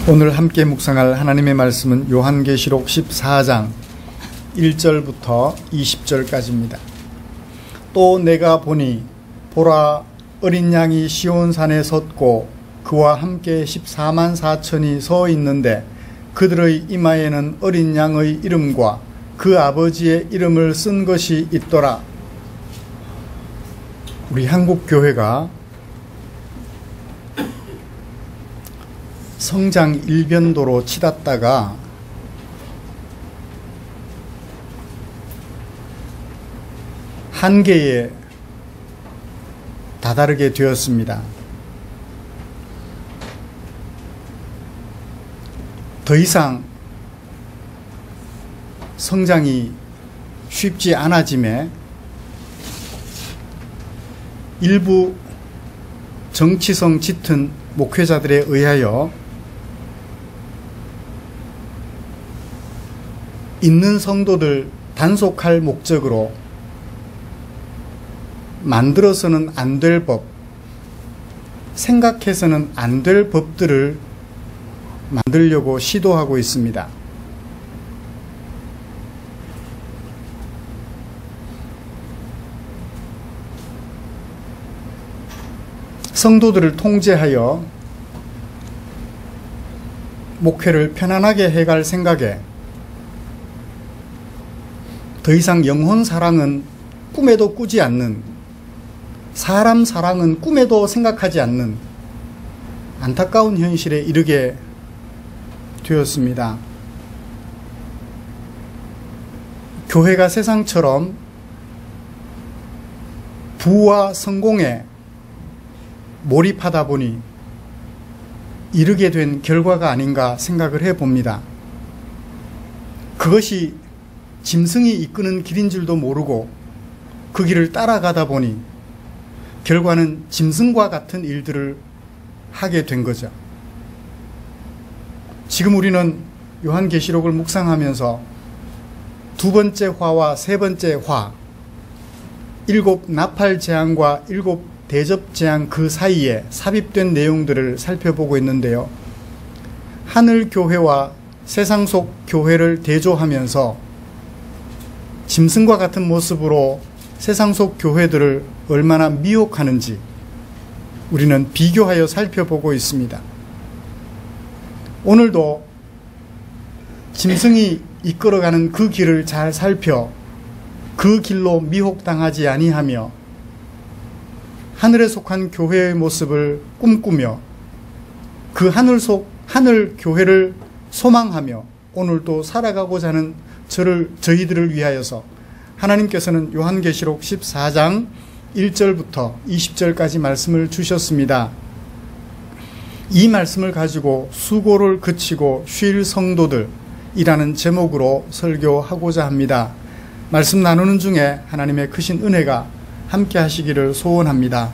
오늘 함께 묵상할 하나님의 말씀은 요한계시록 14장 1절부터 20절까지입니다. 또 내가 보니 보라, 어린 양이 시온산에 섰고 그와 함께 14만 4천이 서 있는데 그들의 이마에는 어린 양의 이름과 그 아버지의 이름을 쓴 것이 있더라. 우리 한국교회가 성장 일변도로 치닫다가 한계에 다다르게 되었습니다. 더 이상 성장이 쉽지 않아짐에 일부 정치성 짙은 목회자들에 의하여 있는 성도들 단속할 목적으로 만들어서는 안 될 법, 생각해서는 안 될 법들을 만들려고 시도하고 있습니다. 성도들을 통제하여 목회를 편안하게 해갈 생각에 더 이상 영혼 사랑은 꿈에도 꾸지 않는, 사람 사랑은 꿈에도 생각하지 않는 안타까운 현실에 이르게 되었습니다. 교회가 세상처럼 부와 성공에 몰입하다 보니 이르게 된 결과가 아닌가 생각을 해봅니다. 그것이 짐승이 이끄는 길인 줄도 모르고 그 길을 따라가다 보니 결과는 짐승과 같은 일들을 하게 된 거죠. 지금 우리는 요한계시록을 묵상하면서 두 번째 화와 세 번째 화, 7 나팔 재앙과 7 대접 재앙 그 사이에 삽입된 내용들을 살펴보고 있는데요. 하늘 교회와 세상 속 교회를 대조하면서 짐승과 같은 모습으로 세상 속 교회들을 얼마나 미혹하는지 우리는 비교하여 살펴보고 있습니다. 오늘도 짐승이 이끌어가는 그 길을 잘 살펴 그 길로 미혹당하지 아니하며 하늘에 속한 교회의 모습을 꿈꾸며 그 하늘 교회를 소망하며 오늘도 살아가고자 하는 저희들을 위하여서 하나님께서는 요한계시록 14장 1절부터 20절까지 말씀을 주셨습니다. 이 말씀을 가지고 수고를 그치고 쉴 성도들이라는 제목으로 설교하고자 합니다. 말씀 나누는 중에 하나님의 크신 은혜가 함께 하시기를 소원합니다.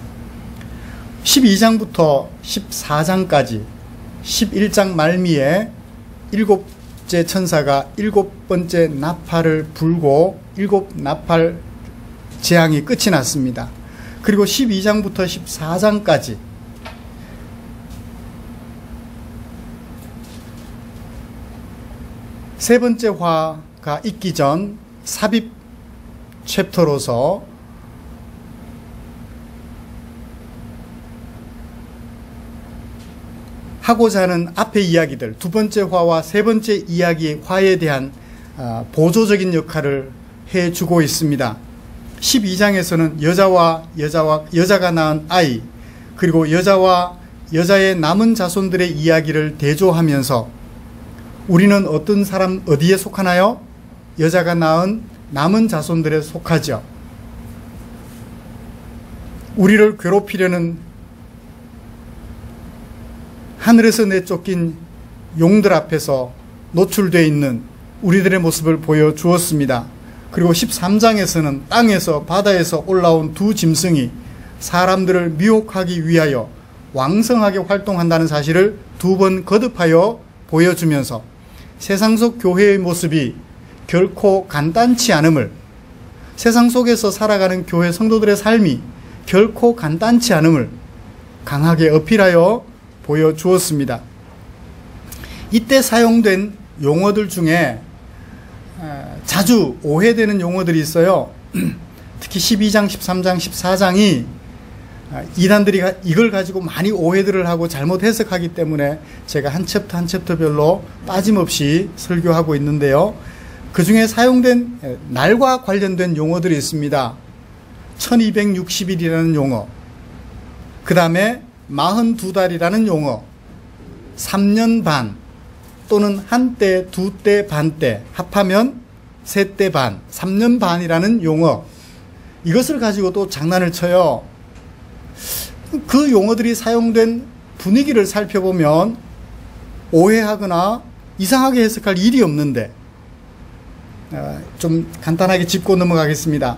12장부터 14장까지 11장 말미에 7째 천사가 7번째 나팔을 불고 7 나팔 재앙이 끝이 났습니다. 그리고 12장부터 14장까지 세 번째 화가 있기 전 삽입 챕터로서 하고자 하는 앞의 이야기들, 두 번째 화와 세 번째 이야기의 화에 대한 보조적인 역할을 해주고 있습니다. 12장에서는 여자가 낳은 아이, 그리고 여자와 여자의 남은 자손들의 이야기를 대조하면서 우리는 어떤 사람, 어디에 속하나요? 여자가 낳은 남은 자손들에 속하죠. 우리를 괴롭히려는 하늘에서 내쫓긴 용들 앞에서 노출되어 있는 우리들의 모습을 보여주었습니다. 그리고 13장에서는 땅에서 바다에서 올라온 두 짐승이 사람들을 미혹하기 위하여 왕성하게 활동한다는 사실을 두 번 거듭하여 보여주면서 세상 속 교회의 모습이 결코 간단치 않음을, 세상 속에서 살아가는 교회 성도들의 삶이 결코 간단치 않음을 강하게 어필하여 보여주었습니다. 이때 사용된 용어들 중에 자주 오해되는 용어들이 있어요. 특히 12장, 13장, 14장이 이단들이 이걸 가지고 많이 오해들을 하고 잘못 해석하기 때문에 제가 한 챕터 한 챕터별로 빠짐없이 설교하고 있는데요. 그 중에 사용된 날과 관련된 용어들이 있습니다. 1260일이라는 용어, 그 다음에 42달이라는 용어, 3년 반 또는 한때, 두때, 반때, 합하면 세때 반, 3년 반이라는 용어, 이것을 가지고 또 장난을 쳐요. 그 용어들이 사용된 분위기를 살펴보면 오해하거나 이상하게 해석할 일이 없는데, 좀 간단하게 짚고 넘어가겠습니다.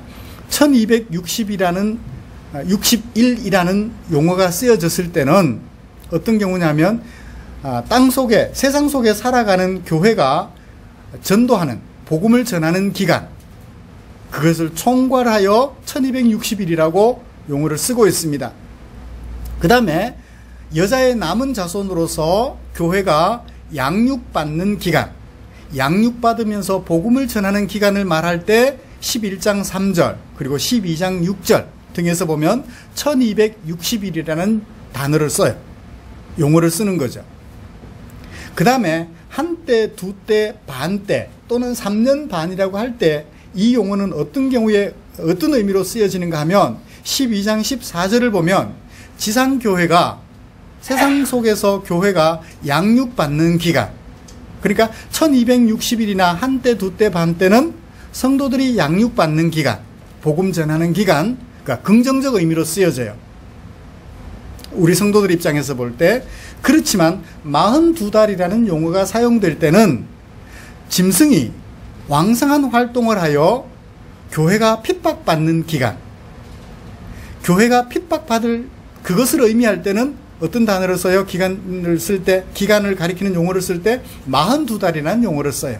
61이라는 용어가 쓰여졌을 때는 어떤 경우냐면 땅 속에, 세상 속에 살아가는 교회가 전도하는, 복음을 전하는 기간, 그것을 총괄하여 1260일이라고 용어를 쓰고 있습니다. 그 다음에 여자의 남은 자손으로서 교회가 양육받는 기간, 양육받으면서 복음을 전하는 기간을 말할 때 11장 3절 그리고 12장 6절 등에서 보면 1260일이라는 단어를 써요. 용어를 쓰는 거죠. 그 다음에 한때, 두때, 반때 또는 3년 반이라고 할 때 이 용어는 어떤 경우에 어떤 의미로 쓰여지는가 하면 12장 14절을 보면 지상교회가, 세상 속에서 교회가 양육받는 기간, 그러니까 1260일이나 한때, 두때, 반때는 성도들이 양육받는 기간, 복음 전하는 기간, 그러니까 긍정적 의미로 쓰여져요. 우리 성도들 입장에서 볼 때. 그렇지만 42달이라는 용어가 사용될 때는 짐승이 왕성한 활동을 하여 교회가 핍박받는 기간, 교회가 핍박받을 그것을 의미할 때는 어떤 단어를 써요? 기간을 쓸 때, 기간을 가리키는 용어를 쓸 때 42달이라는 용어를 써요.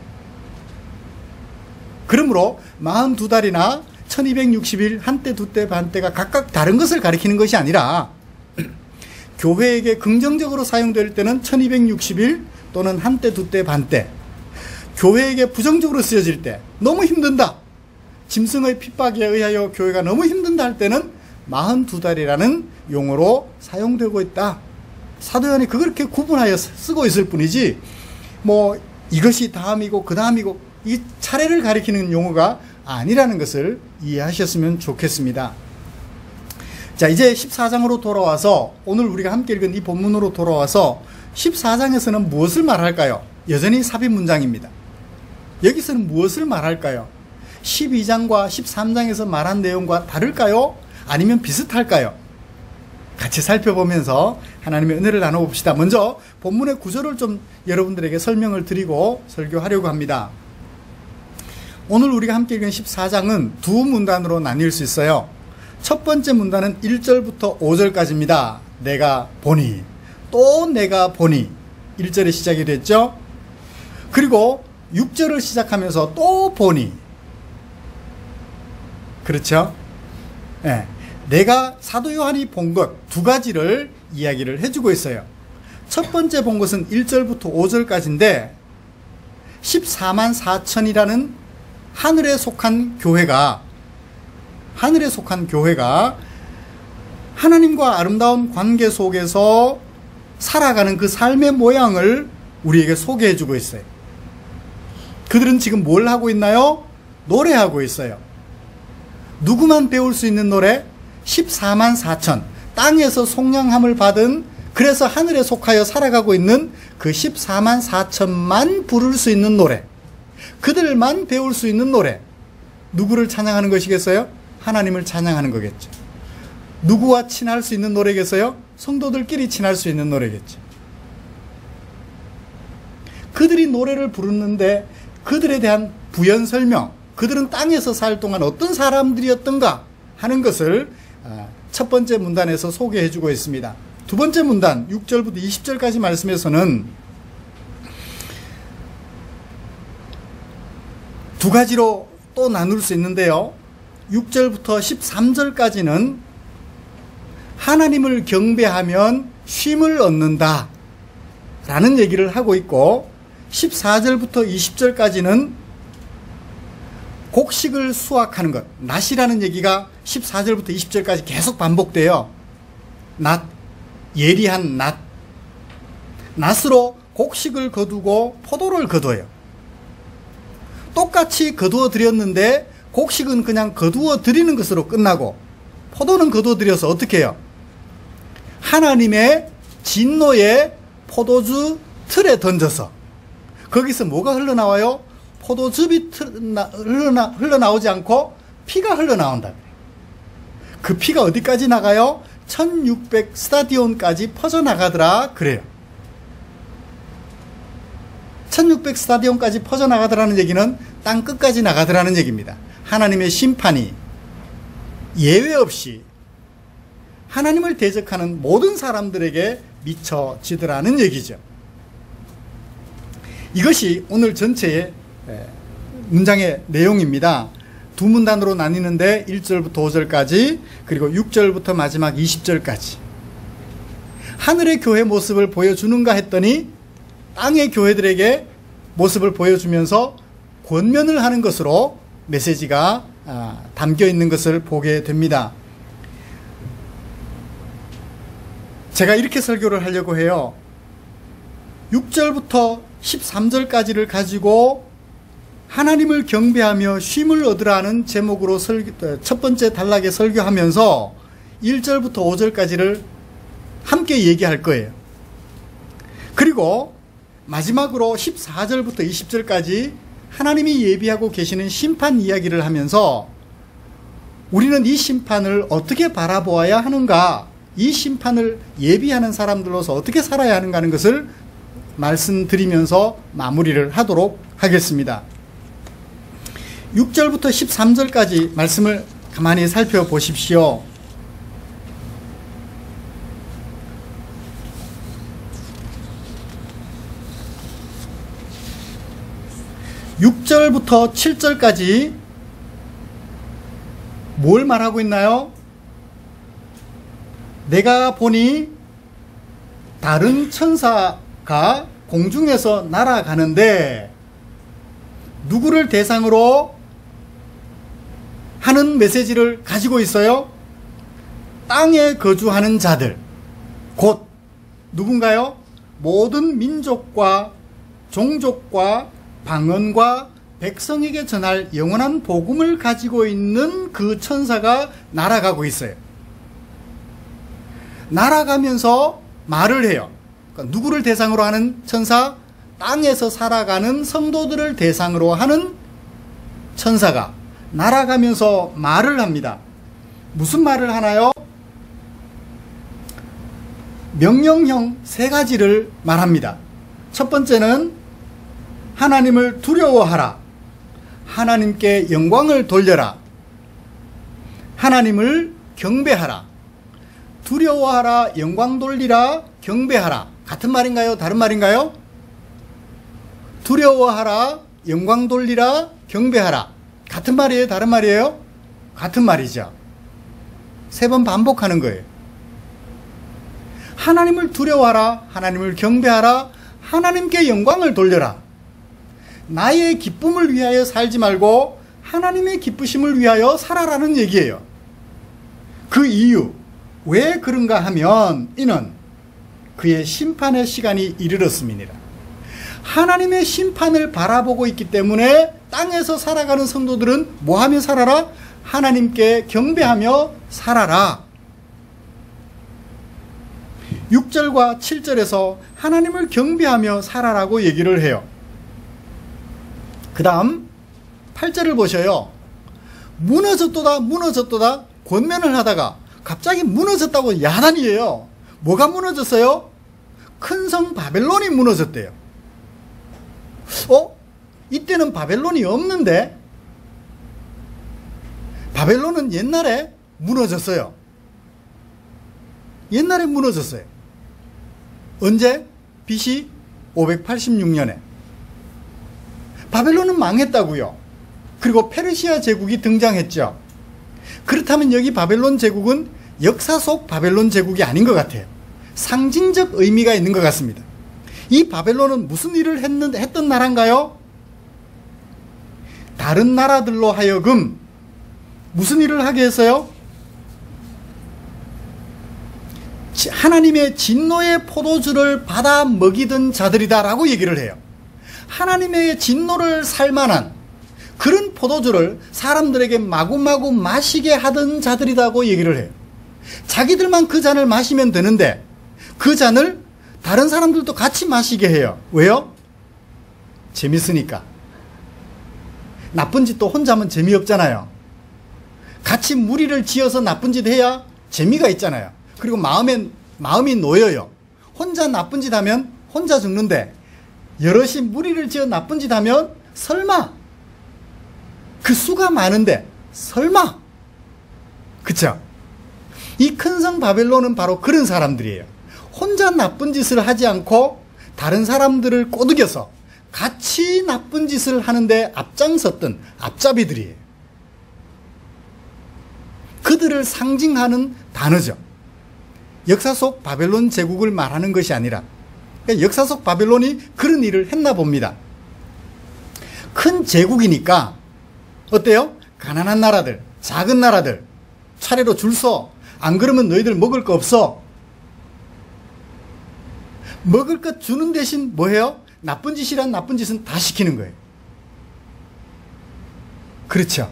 그러므로 42달이나 1260일, 한때, 두때, 반때가 각각 다른 것을 가리키는 것이 아니라 교회에게 긍정적으로 사용될 때는 1260일 또는 한때, 두때, 반때, 교회에게 부정적으로 쓰여질 때, 너무 힘든다, 짐승의 핍박에 의하여 교회가 너무 힘든다 할 때는 42달이라는 용어로 사용되고 있다. 사도 요한이 그렇게 구분하여 쓰고 있을 뿐이지, 뭐 이것이 다음이고 그 다음이고 이 차례를 가리키는 용어가 아니라는 것을 이해하셨으면 좋겠습니다. 자, 이제 14장으로 돌아와서, 오늘 우리가 함께 읽은 이 본문으로 돌아와서 14장에서는 무엇을 말할까요? 여전히 삽입 문장입니다. 여기서는 무엇을 말할까요? 12장과 13장에서 말한 내용과 다를까요? 아니면 비슷할까요? 같이 살펴보면서 하나님의 은혜를 나눠봅시다. 먼저 본문의 구절을 좀 여러분들에게 설명을 드리고 설교하려고 합니다. 오늘 우리가 함께 읽은 14장은 두 문단으로 나뉠 수 있어요. 첫 번째 문단은 1절부터 5절까지입니다. 내가 보니, 또 내가 보니, 1절에 시작이 됐죠. 그리고 6절을 시작하면서 또 보니, 그렇죠? 네. 내가 사도 요한이 본 것 두 가지를 이야기를 해주고 있어요. 첫 번째 본 것은 1절부터 5절까지인데 14만 4천이라는 하늘에 속한 교회가 하나님과 아름다운 관계 속에서 살아가는 그 삶의 모양을 우리에게 소개해주고 있어요. 그들은 지금 뭘 하고 있나요? 노래하고 있어요. 누구만 배울 수 있는 노래? 14만 4천, 땅에서 속량함을 받은, 그래서 하늘에 속하여 살아가고 있는 그 14만 4천만 부를 수 있는 노래, 그들만 배울 수 있는 노래. 누구를 찬양하는 것이겠어요? 하나님을 찬양하는 거겠죠. 누구와 친할 수 있는 노래겠어요? 성도들끼리 친할 수 있는 노래겠죠. 그들이 노래를 부르는데 그들에 대한 부연 설명, 그들은 땅에서 살 동안 어떤 사람들이었던가 하는 것을 첫 번째 문단에서 소개해 주고 있습니다. 두 번째 문단 6절부터 20절까지 말씀에서는 두 가지로 또 나눌 수 있는데요. 6절부터 13절까지는 하나님을 경배하면 쉼을 얻는다 라는 얘기를 하고 있고 14절부터 20절까지는 곡식을 수확하는 것, 낫이라는 얘기가 14절부터 20절까지 계속 반복돼요. 낫, 예리한 낫. 낫으로 곡식을 거두고 포도를 거둬요. 똑같이 거두어 드렸는데 곡식은 그냥 거두어 드리는 것으로 끝나고 포도는 거두어 드려서 어떻게 해요? 하나님의 진노의 포도주 틀에 던져서 거기서 뭐가 흘러나와요? 포도즙이 흘러나오지 않고 피가 흘러나온다. 그 피가 어디까지 나가요? 1600 스타디온까지 퍼져나가더라 그래요. 1600 스타디온까지 퍼져나가더라는 얘기는 땅 끝까지 나가더라는 얘기입니다. 하나님의 심판이 예외 없이 하나님을 대적하는 모든 사람들에게 미쳐지더라는 얘기죠. 이것이 오늘 전체의 문장의 내용입니다. 두 문단으로 나뉘는데 1절부터 5절까지 그리고 6절부터 마지막 20절까지 하늘의 교회 모습을 보여주는가 했더니 땅의 교회들에게 모습을 보여주면서 권면을 하는 것으로 메시지가 담겨 있는 것을 보게 됩니다. 제가 이렇게 설교를 하려고 해요. 6절부터 13절까지를 가지고 하나님을 경배하며 쉼을 얻으라는 제목으로 첫 번째 단락에 설교하면서 1절부터 5절까지를 함께 얘기할 거예요. 그리고 마지막으로 14절부터 20절까지 하나님이 예비하고 계시는 심판 이야기를 하면서 우리는 이 심판을 어떻게 바라보아야 하는가, 이 심판을 예비하는 사람들로서 어떻게 살아야 하는가 하는 것을 말씀드리면서 마무리를 하도록 하겠습니다. 6절부터 13절까지 말씀을 가만히 살펴보십시오. 6절부터 7절까지 뭘 말하고 있나요? 내가 보니 다른 천사가 공중에서 날아가는데 누구를 대상으로 하는 메시지를 가지고 있어요? 땅에 거주하는 자들, 곧 누군가요? 모든 민족과 종족과 방언과 백성에게 전할 영원한 복음을 가지고 있는 그 천사가 날아가고 있어요. 날아가면서 말을 해요. 그러니까 누구를 대상으로 하는 천사? 땅에서 살아가는 성도들을 대상으로 하는 천사가 날아가면서 말을 합니다. 무슨 말을 하나요? 명령형 3가지를 말합니다. 첫 번째는 하나님을 두려워하라, 하나님께 영광을 돌려라, 하나님을 경배하라. 두려워하라, 영광 돌리라, 경배하라. 같은 말인가요? 다른 말인가요? 두려워하라, 영광 돌리라, 경배하라. 같은 말이에요? 다른 말이에요? 같은 말이죠. 3번 반복하는 거예요. 하나님을 두려워하라, 하나님을 경배하라, 하나님께 영광을 돌려라. 나의 기쁨을 위하여 살지 말고 하나님의 기쁘심을 위하여 살아라는 얘기예요. 그 이유, 왜 그런가 하면 이는 그의 심판의 시간이 이르렀음이니라. 하나님의 심판을 바라보고 있기 때문에 땅에서 살아가는 성도들은 뭐하며 살아라? 하나님께 경배하며 살아라. 6절과 7절에서 하나님을 경배하며 살아라고 얘기를 해요. 그 다음 8절을 보셔요. 무너졌도다 무너졌도다 권면을 하다가 갑자기 무너졌다고 야단이에요. 뭐가 무너졌어요? 큰 성 바벨론이 무너졌대요. 이때는 바벨론이 없는데? 바벨론은 옛날에 무너졌어요. 옛날에 무너졌어요. 언제? BC 586년에. 바벨론은 망했다고요. 그리고 페르시아 제국이 등장했죠. 그렇다면 여기 바벨론 제국은 역사 속 바벨론 제국이 아닌 것 같아요. 상징적 의미가 있는 것 같습니다. 이 바벨론은 무슨 일을 했던 나라인가요? 다른 나라들로 하여금 무슨 일을 하게 했어요? 하나님의 진노의 포도주를 받아 먹이던 자들이다라고 얘기를 해요. 하나님의 진노를 살만한 그런 포도주를 사람들에게 마구마구 마시게 하던 자들이라고 얘기를 해요. 자기들만 그 잔을 마시면 되는데 그 잔을 다른 사람들도 같이 마시게 해요. 왜요? 재밌으니까. 나쁜 짓도 혼자 하면 재미없잖아요. 같이 무리를 지어서 나쁜 짓 해야 재미가 있잖아요. 그리고 마음이 놓여요. 혼자 나쁜 짓 하면 혼자 죽는데 여럿이 무리를 지어 나쁜 짓 하면 설마 그 수가 많은데 설마 그쵸? 이 큰 성 바벨론은 바로 그런 사람들이에요. 혼자 나쁜 짓을 하지 않고 다른 사람들을 꼬드겨서 같이 나쁜 짓을 하는데 앞장섰던 앞잡이들이에요. 그들을 상징하는 단어죠. 역사 속 바벨론 제국을 말하는 것이 아니라 역사 속 바벨론이 그런 일을 했나 봅니다. 큰 제국이니까 어때요? 가난한 나라들, 작은 나라들 차례로 줄 서. 안 그러면 너희들 먹을 거 없어. 먹을 것 주는 대신 뭐 해요? 나쁜 짓이란 나쁜 짓은 다 시키는 거예요. 그렇죠.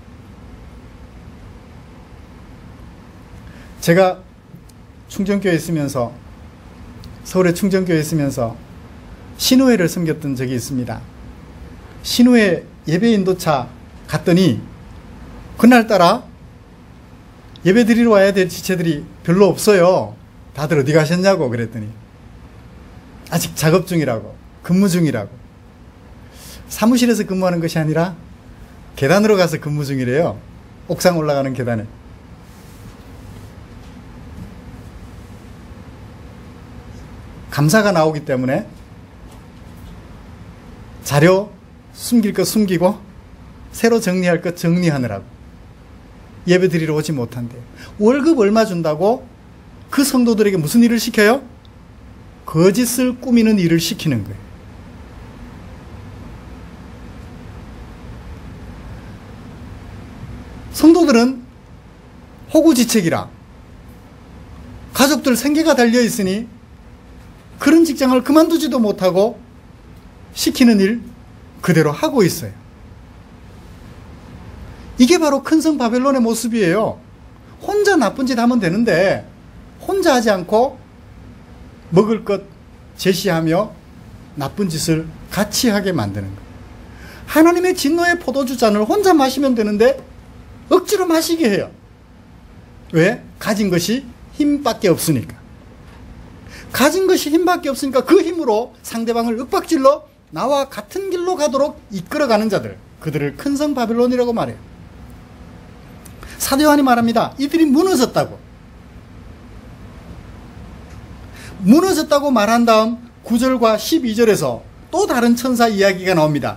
제가 충정교회에 있으면서 서울의 충정교회에 있으면서 신우회를 섬겼던 적이 있습니다. 신우회 예배 인도차 갔더니 그날따라 예배 드리러 와야 될 지체들이 별로 없어요. 다들 어디 가셨냐고 그랬더니 아직 작업 중이라고, 근무 중이라고. 사무실에서 근무하는 것이 아니라 계단으로 가서 근무 중이래요. 옥상 올라가는 계단에. 감사가 나오기 때문에 자료 숨길 것 숨기고 새로 정리할 것 정리하느라고 예배 드리러 오지 못한대요. 월급 얼마 준다고 그 성도들에게 무슨 일을 시켜요? 거짓을 꾸미는 일을 시키는 거예요. 성도들은 호구지책이라 가족들 생계가 달려있으니 그런 직장을 그만두지도 못하고 시키는 일 그대로 하고 있어요. 이게 바로 큰 성 바벨론의 모습이에요. 혼자 나쁜 짓 하면 되는데 혼자 하지 않고 먹을 것 제시하며 나쁜 짓을 같이 하게 만드는 거예요. 하나님의 진노의 포도주 잔을 혼자 마시면 되는데 억지로 마시게 해요. 왜? 가진 것이 힘밖에 없으니까. 가진 것이 힘밖에 없으니까 그 힘으로 상대방을 윽박질러 나와 같은 길로 가도록 이끌어가는 자들, 그들을 큰 성 바벨론이라고 말해요. 사도 요한이 말합니다. 이들이 무너졌다고. 무너졌다고 말한 다음 9절과 12절에서 또 다른 천사 이야기가 나옵니다.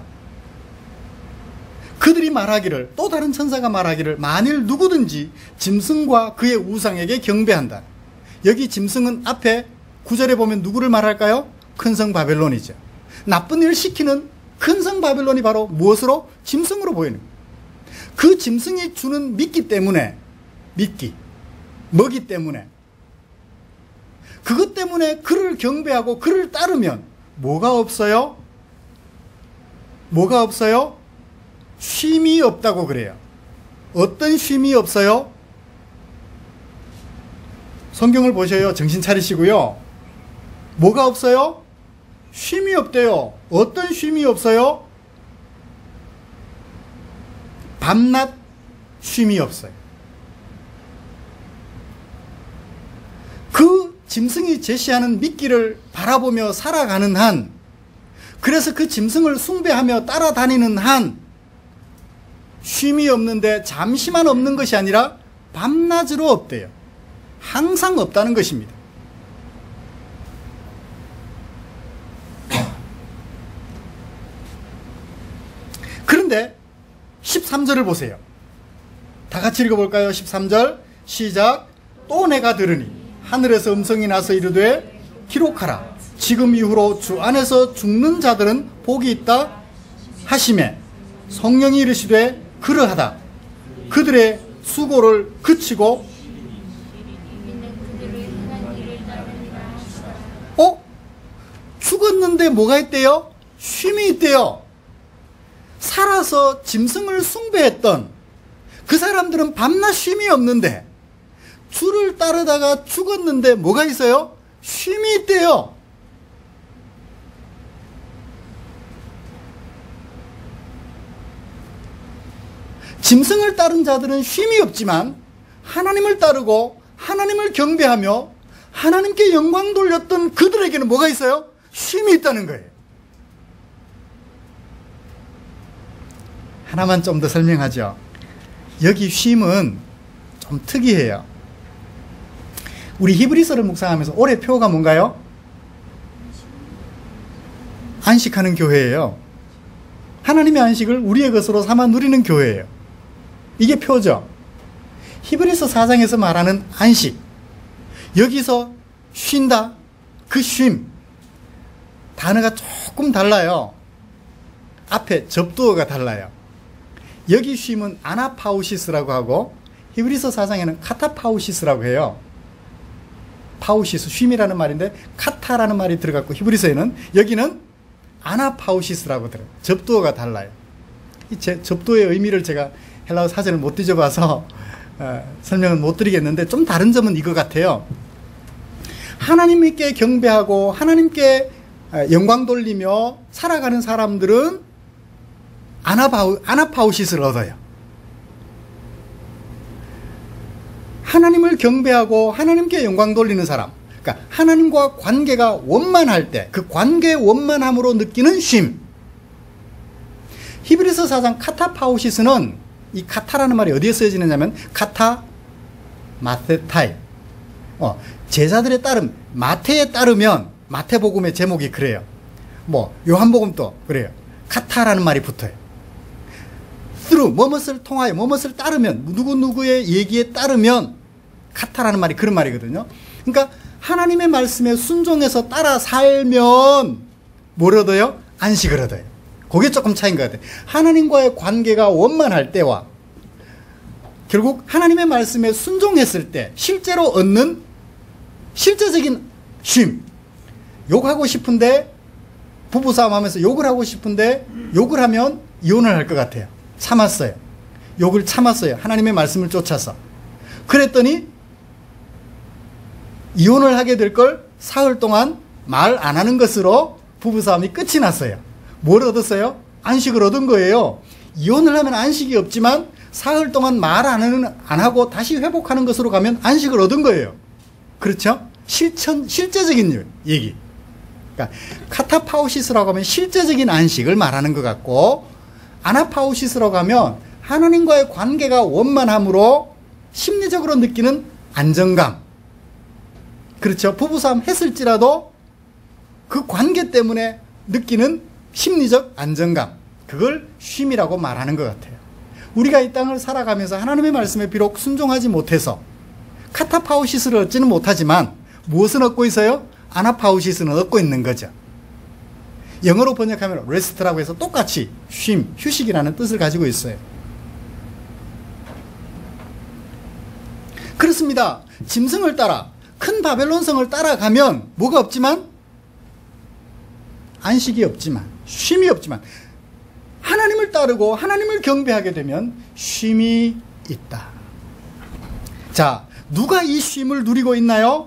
그들이 말하기를, 또 다른 천사가 말하기를, 만일 누구든지 짐승과 그의 우상에게 경배한다. 여기 짐승은 앞에 9절에 보면 누구를 말할까요? 큰 성 바벨론이죠. 나쁜 일을 시키는 큰 성 바벨론이 바로 무엇으로? 짐승으로 보이는 거예요. 그 짐승이 주는 미끼 때문에, 먹이 때문에, 그것 때문에 그를 경배하고 그를 따르면 뭐가 없어요? 뭐가 없어요? 쉼이 없다고 그래요. 어떤 쉼이 없어요? 성경을 보셔요. 정신 차리시고요. 뭐가 없어요? 쉼이 없대요. 어떤 쉼이 없어요? 밤낮 쉼이 없어요. 그 짐승이 제시하는 미끼를 바라보며 살아가는 한, 그래서 그 짐승을 숭배하며 따라다니는 한 쉼이 없는데 잠시만 없는 것이 아니라 밤낮으로 없대요. 항상 없다는 것입니다. 그런데 13절을 보세요. 다 같이 읽어볼까요? 13절 시작. 또 내가 들으니 하늘에서 음성이 나서 이르되 기록하라. 지금 이후로 주 안에서 죽는 자들은 복이 있다 하시매 성령이 이르시되 그러하다. 그들의 수고를 그치고 죽었는데 뭐가 있대요? 쉼이 있대요. 살아서 짐승을 숭배했던 그 사람들은 밤낮 쉼이 없는데 주를 따르다가 죽었는데 뭐가 있어요? 쉼이 있대요. 짐승을 따른 자들은 쉼이 없지만 하나님을 따르고 하나님을 경배하며 하나님께 영광 돌렸던 그들에게는 뭐가 있어요? 쉼이 있다는 거예요. 하나만 좀 더 설명하죠. 여기 쉼은 좀 특이해요. 우리 히브리서를 묵상하면서 올해 표가 뭔가요? 안식하는 교회예요. 하나님의 안식을 우리의 것으로 삼아 누리는 교회예요. 이게 표죠. 히브리서 4장에서 말하는 안식, 여기서 쉰다, 그 쉼, 단어가 조금 달라요. 앞에 접두어가 달라요. 여기 쉼은 아나파우시스라고 하고 히브리서 4장에는 카타파우시스라고 해요. 파우시스, 쉼이라는 말인데 카타라는 말이 들어갔고 히브리서에는 여기는 아나파우시스라고 들어요. 접두어가 달라요. 이 접두어의 의미를 제가 헬라어 사전을 못 뒤져봐서 설명은 못 드리겠는데 좀 다른 점은 이거 같아요. 하나님께 경배하고 하나님께 영광 돌리며 살아가는 사람들은 아나파우시스를 얻어요. 하나님을 경배하고 하나님께 영광 돌리는 사람, 그러니까 하나님과 관계가 원만할 때 그 관계의 원만함으로 느끼는 쉼. 히브리서 4장 카타파우시스는 이 카타라는 말이 어디에 쓰여지느냐면 카타 마테타이, 제자들에 따름 마태에 따르면 마태복음의 제목이 그래요. 뭐 요한복음도 그래요. 카타라는 말이 붙어요. through 뭐뭇을 통하여 뭐뭇을 따르면 누구누구의 얘기에 따르면 카타라는 말이 그런 말이거든요. 그러니까 하나님의 말씀에 순종해서 따라 살면 뭘 얻어요? 안식을 얻어요. 그게 조금 차이인 것 같아요. 하나님과의 관계가 원만할 때와 결국 하나님의 말씀에 순종했을 때 실제로 얻는 실제적인 쉼. 욕하고 싶은데 부부싸움 하면서 욕을 하고 싶은데 욕을 하면 이혼을 할 것 같아요. 참았어요. 욕을 참았어요. 하나님의 말씀을 쫓아서. 그랬더니 이혼을 하게 될 걸 사흘 동안 말 안 하는 것으로 부부싸움이 끝이 났어요. 뭘 얻었어요? 안식을 얻은 거예요. 이혼을 하면 안식이 없지만 사흘 동안 말 안 하고 다시 회복하는 것으로 가면 안식을 얻은 거예요. 그렇죠? 실제적인 얘기. 그러니까 카타파우시스라고 하면 실제적인 안식을 말하는 것 같고, 아나파우시스라고 하면 하나님과의 관계가 원만함으로 심리적으로 느끼는 안정감. 그렇죠? 부부싸움 했을지라도 그 관계 때문에 느끼는 심리적 안정감. 그걸 쉼이라고 말하는 것 같아요. 우리가 이 땅을 살아가면서 하나님의 말씀에 비록 순종하지 못해서 카타파우시스를 얻지는 못하지만 무엇은 얻고 있어요? 아나파우시스는 얻고 있는 거죠. 영어로 번역하면 rest라고 해서 똑같이 쉼, 휴식이라는 뜻을 가지고 있어요. 그렇습니다. 짐승을 따라 큰 바벨론성을 따라가면 뭐가 없지만 안식이 없지만 쉼이 없지만 하나님을 따르고 하나님을 경배하게 되면 쉼이 있다. 자, 누가 이 쉼을 누리고 있나요?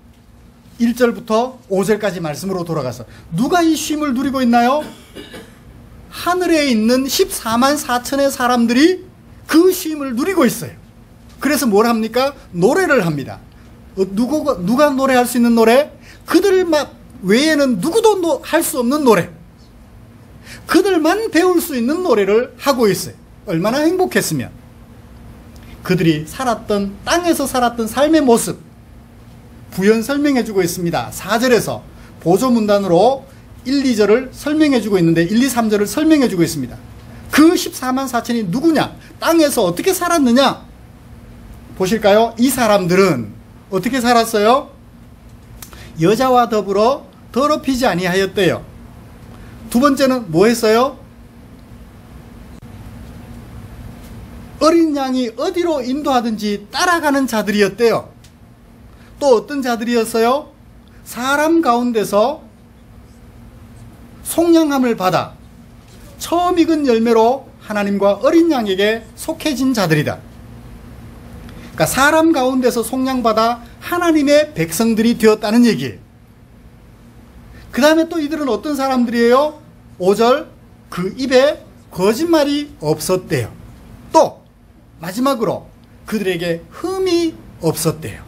1절부터 5절까지 말씀으로 돌아가서 누가 이 쉼을 누리고 있나요? 하늘에 있는 14만 4천의 사람들이 그 쉼을 누리고 있어요. 그래서 뭘 합니까? 노래를 합니다. 누가 노래할 수 있는 노래? 그들 외에는 누구도 할 수 없는 노래. 그들만 배울 수 있는 노래를 하고 있어요. 얼마나 행복했으면. 그들이 살았던, 땅에서 살았던 삶의 모습 부연 설명해주고 있습니다. 4절에서 보조문단으로 1, 2절을 설명해주고 있는데 1, 2, 3절을 설명해주고 있습니다. 그 14만 4천이 누구냐? 땅에서 어떻게 살았느냐? 보실까요? 이 사람들은 어떻게 살았어요? 여자와 더불어 더럽히지 아니하였대요. 두 번째는 뭐 했어요? 어린 양이 어디로 인도하든지 따라가는 자들이었대요. 또 어떤 자들이었어요? 사람 가운데서 속량함을 받아 처음 익은 열매로 하나님과 어린 양에게 속해진 자들이다. 그러니까 사람 가운데서 속량받아 하나님의 백성들이 되었다는 얘기예요. 그 다음에 또 이들은 어떤 사람들이에요? 5절, 그 입에 거짓말이 없었대요. 또 마지막으로 그들에게 흠이 없었대요.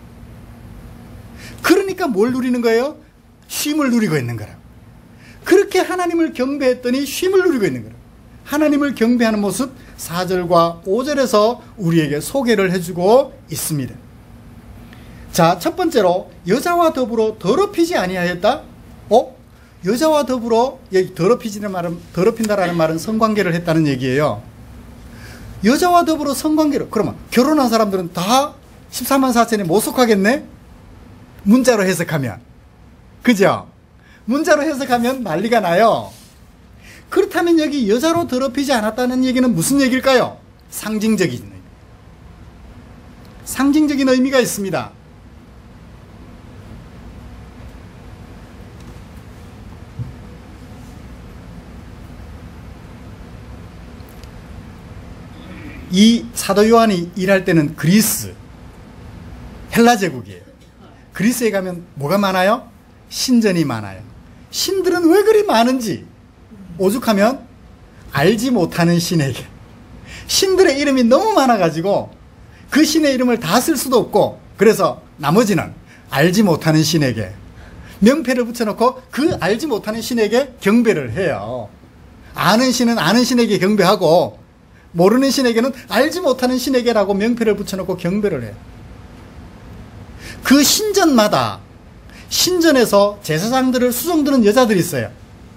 그러니까 뭘 누리는 거예요? 쉼을 누리고 있는 거라. 그렇게 하나님을 경배했더니 쉼을 누리고 있는 거라. 하나님을 경배하는 모습 4절과 5절에서 우리에게 소개를 해주고 있습니다. 자, 첫 번째로 여자와 더불어 더럽히지 아니하였다. 여자와 더불어, 여기 더럽힌다라는 말은 성관계를 했다는 얘기예요. 여자와 더불어 성관계를, 그러면 결혼한 사람들은 다 14만 4천에 못 속하겠네? 문자로 해석하면. 그죠? 문자로 해석하면 난리가 나요. 그렇다면 여기 여자로 더럽히지 않았다는 얘기는 무슨 얘기일까요? 상징적인 의미가 있습니다. 이 사도 요한이 일할 때는 그리스, 헬라 제국이에요. 그리스에 가면 뭐가 많아요? 신전이 많아요. 신들은 왜 그리 많은지 오죽하면 알지 못하는 신에게, 신들의 이름이 너무 많아가지고 그 신의 이름을 다 쓸 수도 없고, 그래서 나머지는 알지 못하는 신에게 명패를 붙여놓고 그 알지 못하는 신에게 경배를 해요. 아는 신은 아는 신에게 경배하고 모르는 신에게는 알지 못하는 신에게라고 명패를 붙여놓고 경배를 해요. 그 신전마다 신전에서 제사장들을 수종드는 여자들이 있어요.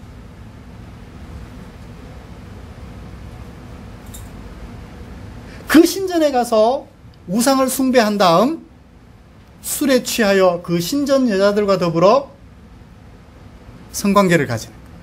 그 신전에 가서 우상을 숭배한 다음 술에 취하여 그 신전 여자들과 더불어 성관계를 가지는 거예요.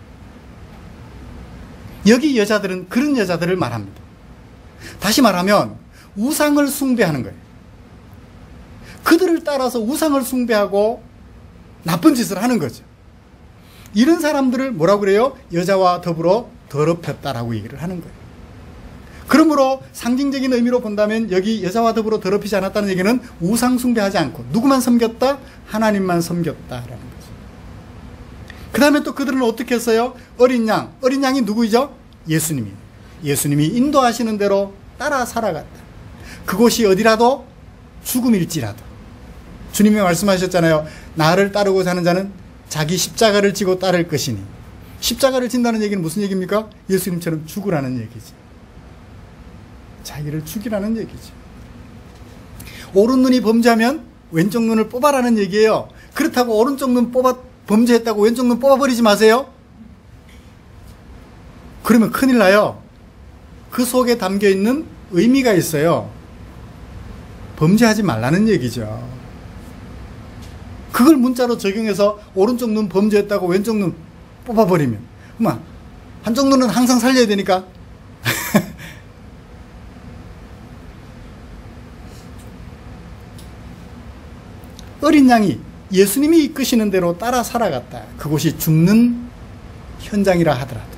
여기 여자들은 그런 여자들을 말합니다. 다시 말하면 우상을 숭배하는 거예요. 그들을 따라서 우상을 숭배하고 나쁜 짓을 하는 거죠. 이런 사람들을 뭐라고 그래요? 여자와 더불어 더럽혔다라고 얘기를 하는 거예요. 그러므로 상징적인 의미로 본다면 여기 여자와 더불어 더럽히지 않았다는 얘기는 우상 숭배하지 않고 누구만 섬겼다? 하나님만 섬겼다라는 거죠. 그 다음에 또 그들은 어떻게 했어요? 어린 양이 누구이죠? 예수님이 인도하시는 대로 따라 살아갔다. 그곳이 어디라도 죽음일지라도. 주님이 말씀하셨잖아요. 나를 따르고 사는 자는 자기 십자가를 지고 따를 것이니. 십자가를 진다는 얘기는 무슨 얘기입니까? 예수님처럼 죽으라는 얘기지. 자기를 죽이라는 얘기지. 오른 눈이 범죄하면 왼쪽 눈을 뽑아라는 얘기예요. 그렇다고 오른쪽 눈 범죄했다고 왼쪽 눈 뽑아버리지 마세요. 그러면 큰일 나요. 그 속에 담겨있는 의미가 있어요. 범죄하지 말라는 얘기죠. 그걸 문자로 적용해서 오른쪽 눈 범죄했다고 왼쪽 눈 뽑아버리면 한쪽 눈은 항상 살려야 되니까 어린 양이 예수님이 이끄시는 대로 따라 살아갔다. 그곳이 죽는 현장이라 하더라도.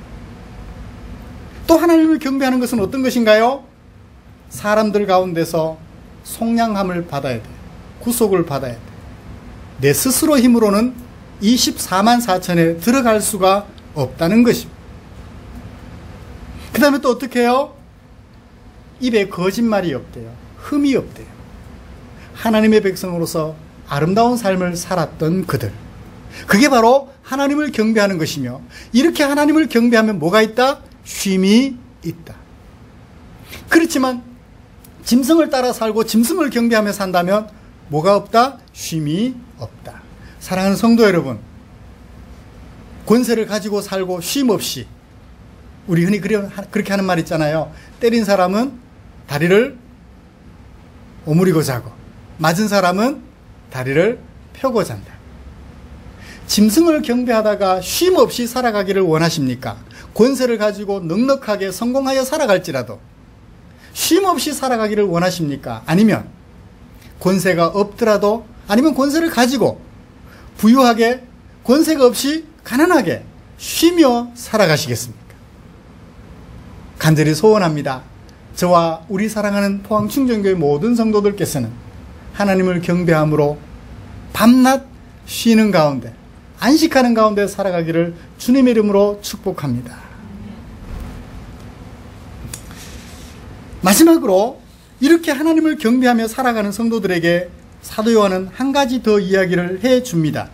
또 하나님을 경배하는 것은 어떤 것인가요? 사람들 가운데서 속량함을 받아야 돼. 구속을 받아야 돼. 내 스스로 힘으로는 24만 4천에 들어갈 수가 없다는 것입니다. 그 다음에 또 어떻게 해요? 입에 거짓말이 없대요. 흠이 없대요. 하나님의 백성으로서 아름다운 삶을 살았던 그들. 그게 바로 하나님을 경배하는 것이며, 이렇게 하나님을 경배하면 뭐가 있다? 쉼이 있다. 그렇지만 짐승을 따라 살고 짐승을 경배하며 산다면 뭐가 없다? 쉼이 없다. 사랑하는 성도 여러분, 권세를 가지고 살고 쉼 없이, 우리 흔히 그렇게 하는 말 있잖아요. 때린 사람은 다리를 오므리고 자고 맞은 사람은 다리를 펴고 잔다. 짐승을 경배하다가 쉼 없이 살아가기를 원하십니까? 권세를 가지고 넉넉하게 성공하여 살아갈지라도 쉼 없이 살아가기를 원하십니까? 아니면 권세가 없더라도, 아니면 권세를 가지고 부유하게, 권세가 없이 가난하게 쉬며 살아가시겠습니까? 간절히 소원합니다. 저와 우리 사랑하는 포항충전교회 모든 성도들께서는 하나님을 경배함으로 밤낮 쉬는 가운데, 안식하는 가운데 살아가기를 주님의 이름으로 축복합니다. 마지막으로 이렇게 하나님을 경배하며 살아가는 성도들에게 사도 요한은 한 가지 더 이야기를 해줍니다.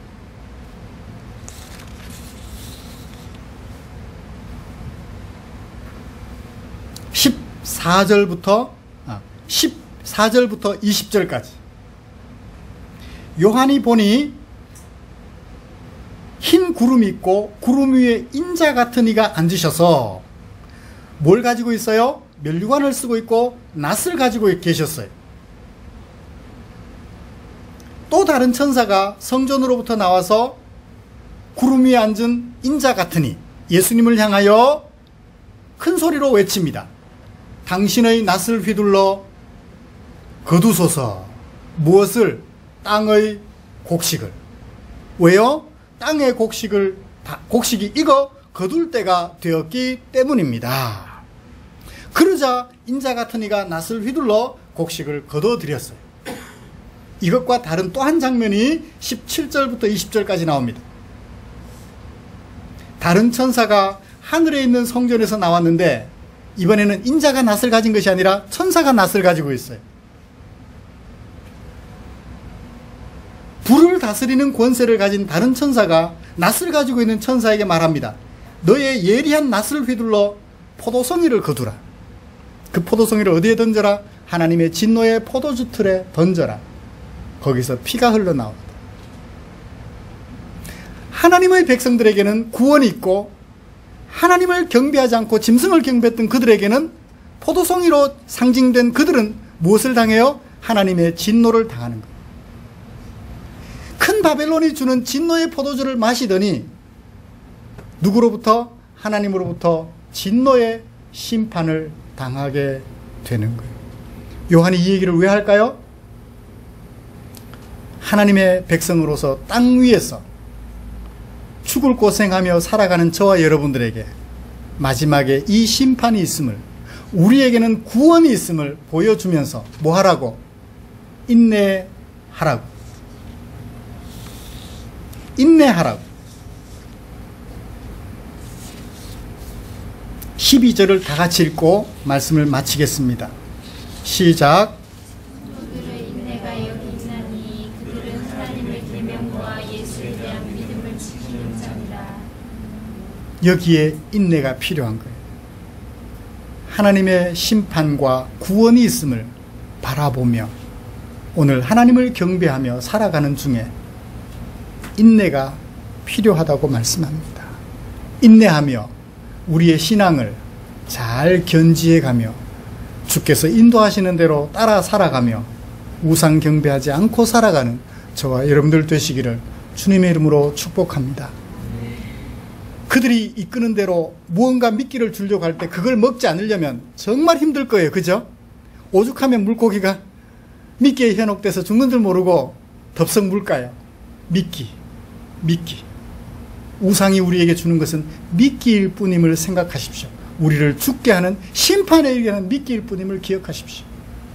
14절부터 20절까지. 요한이 보니 흰 구름이 있고 구름 위에 인자 같은 이가 앉으셔서 뭘 가지고 있어요? 면류관을 쓰고 있고 낫을 가지고 계셨어요. 또 다른 천사가 성전으로부터 나와서 구름 위에 앉은 인자 같은 이, 예수님을 향하여 큰 소리로 외칩니다. 당신의 낫을 휘둘러 거두소서. 무엇을? 땅의 곡식을. 왜요? 땅의 곡식이 익어 거둘 때가 되었기 때문입니다. 그러자 인자 같은 이가 낫을 휘둘러 곡식을 거둬들였어요. 이것과 다른 또 한 장면이 17절부터 20절까지 나옵니다. 다른 천사가 하늘에 있는 성전에서 나왔는데, 이번에는 인자가 낫을 가진 것이 아니라 천사가 낫을 가지고 있어요. 불을 다스리는 권세를 가진 다른 천사가 낫을 가지고 있는 천사에게 말합니다. 너의 예리한 낫을 휘둘러 포도송이를 거두라. 그 포도송이를 어디에 던져라? 하나님의 진노의 포도주 틀에 던져라. 거기서 피가 흘러나옵니다. 하나님의 백성들에게는 구원이 있고, 하나님을 경배하지 않고 짐승을 경배했던 그들에게는, 포도송이로 상징된 그들은 무엇을 당해요? 하나님의 진노를 당하는 거예요. 큰 바벨론이 주는 진노의 포도주를 마시더니 누구로부터? 하나님으로부터 진노의 심판을 당하게 되는 거예요. 요한이 이 얘기를 왜 할까요? 하나님의 백성으로서 땅 위에서 죽을 고생하며 살아가는 저와 여러분들에게 마지막에 이 심판이 있음을, 우리에게는 구원이 있음을 보여주면서 뭐 하라고? 인내하라고. 인내하라고. 12절을 다 같이 읽고 말씀을 마치겠습니다. 시작. 그들의 인내가 여기 있나니 그들은 하나님의 계명과 예수에 대한 믿음을 지키는 자니라. 여기에 인내가 필요한 거예요. 하나님의 심판과 구원이 있음을 바라보며 오늘 하나님을 경배하며 살아가는 중에 인내가 필요하다고 말씀합니다. 인내하며 우리의 신앙을 잘 견지해가며 주께서 인도하시는 대로 따라 살아가며 우상 경배하지 않고 살아가는 저와 여러분들 되시기를 주님의 이름으로 축복합니다. 그들이 이끄는 대로 무언가 미끼를 주려고 할 때 그걸 먹지 않으려면 정말 힘들 거예요. 그죠? 오죽하면 물고기가 미끼에 현혹돼서 죽는 줄 모르고 덥석 물까요? 미끼. 우상이 우리에게 주는 것은 미끼일 뿐임을 생각하십시오. 우리를 죽게 하는, 심판에 이르게 하는 미끼일 뿐임을 기억하십시오.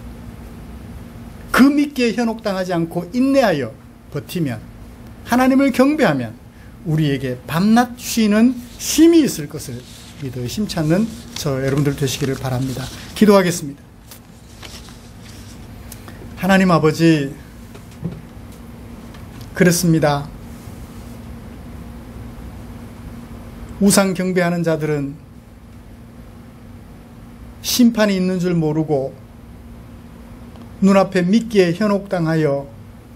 그 미끼에 현혹당하지 않고 인내하여 버티면, 하나님을 경배하면 우리에게 밤낮 쉬는 쉼이 있을 것을 믿어 심찮는 저 여러분들 되시기를 바랍니다. 기도하겠습니다. 하나님 아버지, 그렇습니다. 우상 경배하는 자들은 심판이 있는 줄 모르고 눈앞에 미끼에 현혹당하여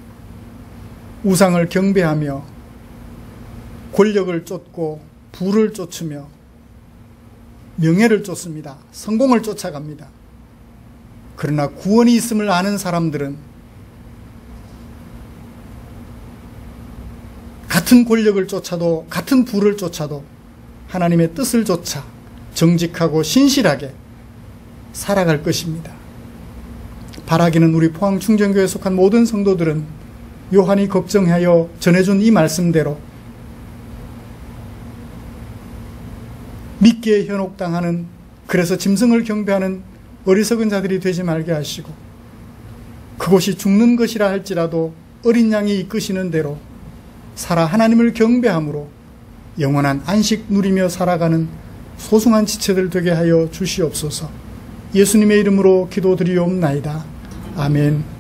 우상을 경배하며 권력을 쫓고 부를 쫓으며 명예를 쫓습니다. 성공을 쫓아갑니다. 그러나 구원이 있음을 아는 사람들은 같은 같은 권력을 쫓아도, 같은 부를 쫓아도 하나님의 뜻을 쫓아 정직하고 신실하게 살아갈 것입니다. 바라기는 우리 포항충전교회에 속한 모든 성도들은 요한이 걱정하여 전해준 이 말씀대로 믿기에 현혹당하는, 그래서 짐승을 경배하는 어리석은 자들이 되지 말게 하시고, 그곳이 죽는 것이라 할지라도 어린 양이 이끄시는 대로 살아 하나님을 경배함으로 영원한 안식 누리며 살아가는 소중한 지체들 되게 하여 주시옵소서. 예수님의 이름으로 기도드리옵나이다. 아멘.